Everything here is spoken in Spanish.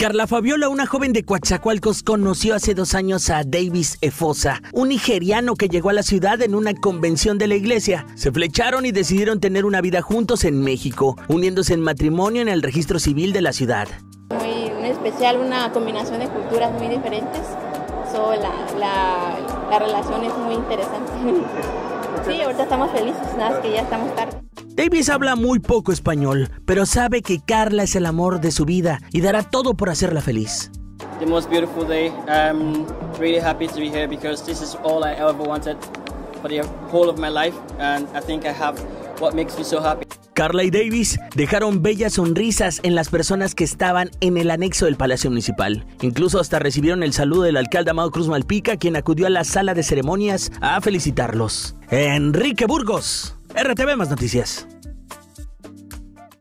Carla Fabiola, una joven de Coatzacoalcos, conoció hace 2 años a Davis Efosa, un nigeriano que llegó a la ciudad en una convención de la iglesia. Se flecharon y decidieron tener una vida juntos en México, uniéndose en matrimonio en el registro civil de la ciudad. Muy especial, una combinación de culturas muy diferentes. La relación es muy interesante. Sí, ahorita estamos felices, nada más que ya estamos tarde. Davis habla muy poco español, pero sabe que Carla es el amor de su vida y dará todo por hacerla feliz. The most beautiful day. I'm really happy to be here because this is all I ever wanted for the whole of my life, and I think I have what makes me so happy. Carla y Davis dejaron bellas sonrisas en las personas que estaban en el anexo del Palacio Municipal. Incluso hasta recibieron el saludo del alcalde Amado Cruz Malpica, quien acudió a la sala de ceremonias a felicitarlos. Enrique Burgos, RTV Más Noticias.